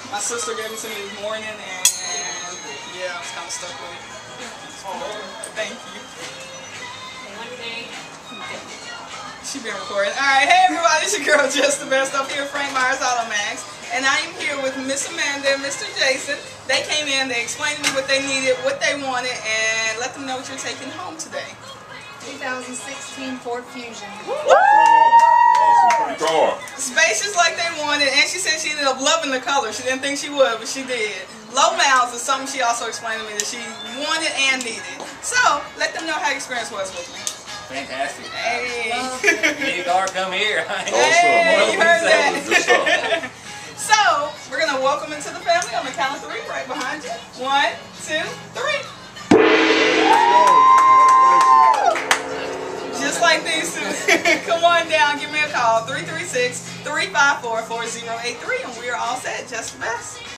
My sister gave it to me this morning, and yeah, I was kind of stuck with it. Thank you. She been recording. Alright, hey everybody, it's your girl Just the Best up here at Frank Myers Automax. And I am here with Miss Amanda and Mr. Jason. They came in, they explained to me what they needed, what they wanted, and let them know what you're taking home today. 2016 Ford Fusion. Awesome car. Spacious like they wanted, and she said she ended up loving the color. She didn't think she would, but she did. Low miles is something she also explained to me that she wanted and needed. So, let them know how your experience was with me. Fantastic. Hey. Need a car, come here. Hey, you heard that. Good stuff. So, we're going to welcome into the family on the count of 3 right behind you. 1, 2, 3. Just like these two. Come on down, give me a call. 336-354-4083, and we are all set. Just the best.